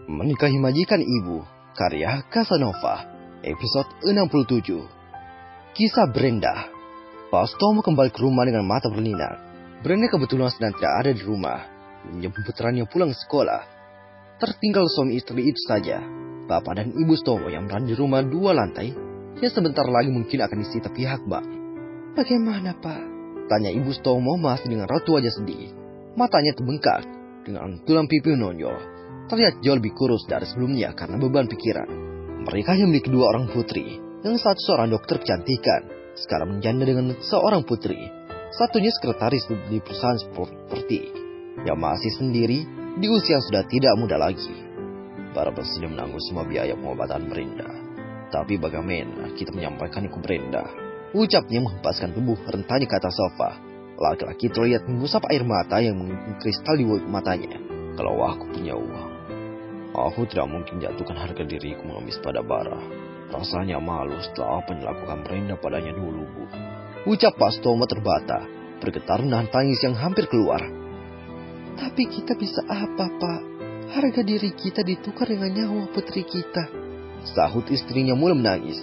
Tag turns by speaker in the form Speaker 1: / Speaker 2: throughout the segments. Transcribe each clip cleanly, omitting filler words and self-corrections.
Speaker 1: Menikahi Majikan Ibu, karya Casanova, episode 67. Kisah Brenda. Pas Tom kembali ke rumah dengan mata berlinang, Brenda kebetulan sedang tidak ada di rumah, menjemput putranya pulang sekolah. Tertinggal suami istri itu saja, bapak dan ibu Stomo yang berada di rumah 2 lantai, yang sebentar lagi mungkin akan disita pihak bank. "Bagaimana, Pak?" tanya ibu Stomo masih dengan raut wajah sedih. Matanya terbengkak, dengan tulang pipi menonjol. Terlihat jauh lebih kurus dari sebelumnya karena beban pikiran. Mereka yang memiliki 2 orang putri, yang satu seorang dokter kecantikan, sekarang menjanda dengan seorang putri. Satunya sekretaris di perusahaan properti, yang masih sendiri di usia yang sudah tidak muda lagi. Bara bersedia menanggung semua biaya pengobatan Brenda. "Tapi bagaimana kita menyampaikannya ke Brenda?" ucapnya menghempaskan tubuh rentanya ke atas sofa. Laki-laki terlihat mengusap air mata yang mengkristal di matanya. "Kalau aku punya uang, aku tidak mungkin jatuhkan harga diriku mengemis pada Bara. Rasanya malu setelah apa yang dilakukan Brenda padanya dulu, Bu." Ucap Pak Stomo terbata, bergetar menahan tangis yang hampir keluar. "Tapi kita bisa apa, Pak? Harga diri kita ditukar dengan nyawa putri kita," sahut istrinya mulai menangis.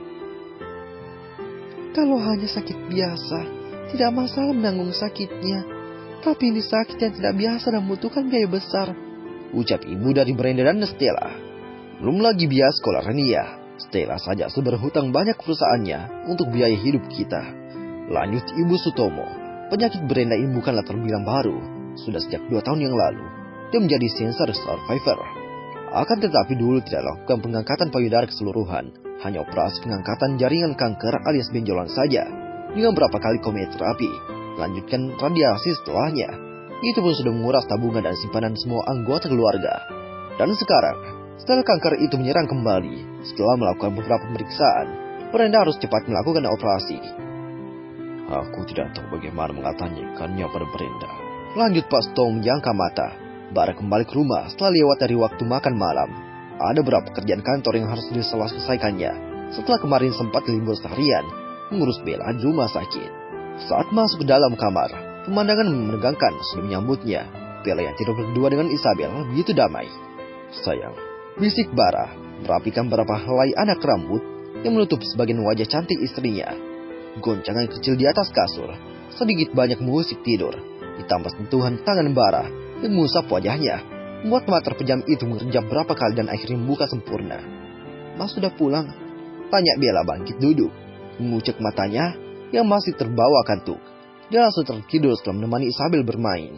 Speaker 1: "Kalau hanya sakit biasa, tidak masalah menanggung sakitnya. Tapi ini sakit yang tidak biasa dan membutuhkan biaya besar," ucap ibu dari Brenda dan Stella. "Belum lagi biaya sekolah Rania. Stella saja berhutang banyak perusahaannya untuk biaya hidup kita," lanjut ibu Sutomo. Penyakit Brenda ini bukanlah terbilang baru. Sudah sejak 2 tahun yang lalu, dia menjadi cancer survivor. Akan tetapi dulu tidak lakukan pengangkatan payudara keseluruhan, hanya operasi pengangkatan jaringan kanker alias benjolan saja, dengan berapa kali kemoterapi, lanjutkan radiasi setelahnya. Itu pun sudah menguras tabungan dan simpanan semua anggota keluarga. Dan sekarang, setelah kanker itu menyerang kembali, setelah melakukan beberapa pemeriksaan, Brenda harus cepat melakukan operasi. "Aku tidak tahu bagaimana mengatakannya pada Brenda," lanjut Pak Stomo menjangka mata. Bara kembali ke rumah setelah lewat dari waktu makan malam. Ada beberapa pekerjaan kantor yang harus diselesaikannya, setelah kemarin sempat libur seharian mengurus Bella di rumah sakit. Saat masuk ke dalam kamar, pemandangan menegangkan sudah menyambutnya. Bella yang tidur berdua dengan Isabel begitu damai. "Sayang," bisik Bara, merapikan beberapa helai anak rambut yang menutup sebagian wajah cantik istrinya. Goncangan kecil di atas kasur sedikit banyak mengusik tidur, ditambah sentuhan tangan Bara yang mengusap wajahnya, membuat mata terpejam itu mengerjap berapa kali dan akhirnya membuka sempurna. "Mas sudah pulang?" tanya Bella bangkit duduk, mengucek matanya yang masih terbawa kantuk. Dia langsung tertidur setelah menemani Isabel bermain.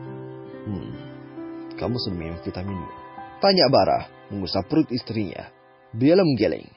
Speaker 1: "Kamu sudah minum vitaminmu?" tanya Bara, mengusap perut istrinya. Bella menggeleng.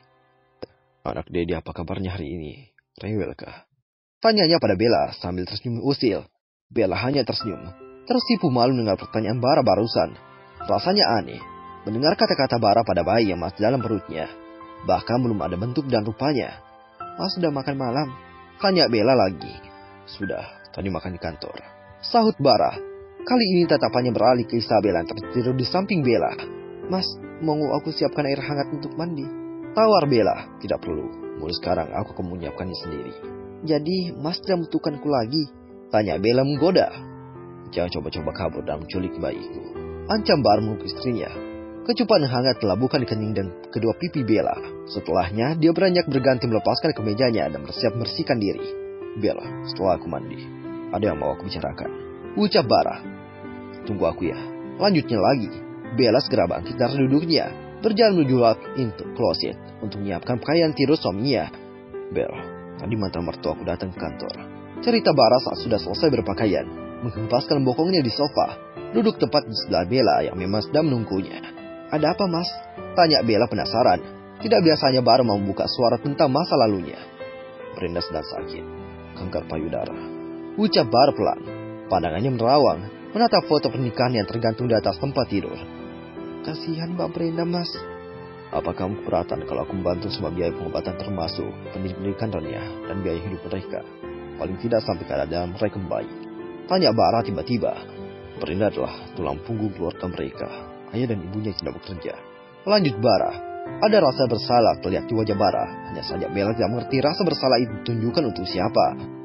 Speaker 1: "Anak Dedi apa kabarnya hari ini? Rewelkah?" tanyanya pada Bella sambil tersenyum usil. Bella hanya tersenyum, tersipu malu mendengar pertanyaan Bara barusan. Rasanya aneh mendengar kata-kata Bara pada bayi yang masih dalam perutnya. Bahkan belum ada bentuk dan rupanya. "Mas sudah makan malam?" tanya Bella lagi. "Sudah, tadi makan di kantor," sahut Bara. Kali ini tatapannya beralih ke Isabel yang tertidur di samping Bella. "Mas, mau aku siapkan air hangat untuk mandi?" tawar Bella. "Tidak perlu, mulai sekarang aku akan menyiapkannya sendiri." "Jadi Mas tidak membutuhkanku lagi?" tanya Bella menggoda. "Jangan coba-coba kabur dan menculik bayiku," ancam Bara meluk istrinya. Kecupan hangat telah bukan di kening dan kedua pipi Bella. Setelahnya, dia beranjak berganti melepaskan kemejanya dan bersiap membersihkan diri. "Bella, setelah aku mandi, ada yang mau aku bicarakan," ucap Bara. "Tunggu aku ya," lanjutnya lagi. Bella segera bangkit dari duduknya, berjalan menuju pintu kloset untuk menyiapkan pakaian tidur suaminya. "Bella, tadi mantan mertuaku datang ke kantor," cerita Bara saat sudah selesai berpakaian, menghempaskan bokongnya di sofa, duduk tepat di sebelah Bella yang memang sedang menunggunya. "Ada apa, Mas?" tanya Bella penasaran. Tidak biasanya Bara mau membuka suara tentang masa lalunya. "Brenda sedang sakit, kanker payudara," ucap Bara pelan. Pandangannya menerawang, menatap foto pernikahan yang tergantung di atas tempat tidur. "Kasihan Mbak Brenda, Mas." "Apa kamu keberatan kalau aku membantu semua biaya pengobatan termasuk pendidikan Rania dan biaya hidup mereka? Paling tidak sampai keadaan mereka membaik," tanya Bara tiba-tiba. "Brenda adalah tulang punggung keluarga mereka. Ayah dan ibunya tidak bekerja," lanjut Bara. Ada rasa bersalah terlihat di wajah Bara. Hanya saja Bella tidak mengerti rasa bersalah itu ditunjukkan untuk siapa.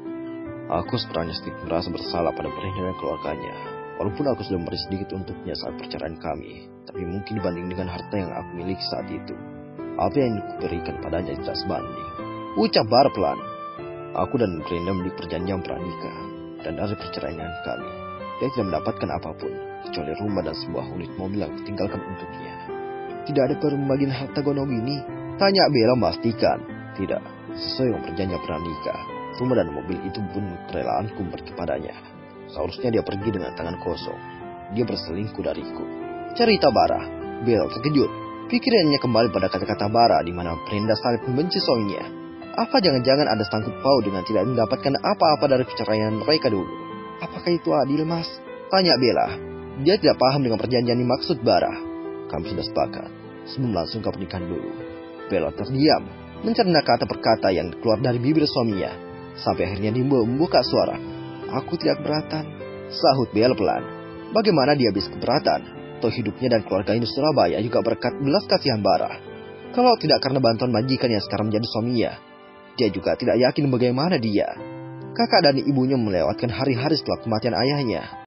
Speaker 1: "Aku sebenarnya sedikit merasa bersalah pada Brenda dan keluarganya. Walaupun aku sudah memberi sedikit untuknya saat perceraian kami, tapi mungkin dibanding dengan harta yang aku miliki saat itu, apa yang kuberikan padanya tidak sebanding. Ucap Bara pelan. Aku dan Brenda memiliki perjanjian pranikah, dan dari perceraian kami, dia tidak mendapatkan apapun, kecuali rumah dan sebuah unit mobil yang kutinggalkan untuknya. Tidak ada pembagian harta gonong ini? Tanya Bella memastikan. Tidak, sesuai dengan perjanjian pranikah, rumah dan mobil itu pun kerelaanku memberi kepadanya. Seharusnya dia pergi dengan tangan kosong. Dia berselingkuh dariku. Cerita Bara. Bella terkejut. Pikirannya kembali pada kata-kata Bara di mana Brenda sangat membenci suaminya. Apa jangan-jangan ada sangkut paut dengan tidak mendapatkan apa-apa dari perceraian mereka dulu? Apakah itu adil, Mas? Tanya Bella. Dia tidak paham dengan perjanjian yang dimaksud Bara. Kami sudah sepakat sebelum langsung ke pernikahan dulu. Bella terdiam, mencerna kata per kata yang keluar dari bibir suaminya, sampai akhirnya dia membuka suara. Aku tidak keberatan, sahut Bella pelan. Bagaimana dia bisa keberatan? Toh hidupnya dan keluarganya di Surabaya juga berkat belas kasihan Bara. Kalau tidak karena bantuan majikan yang sekarang menjadi suaminya, dia juga tidak yakin bagaimana dia, kakak dan ibunya melewatkan hari-hari setelah kematian ayahnya.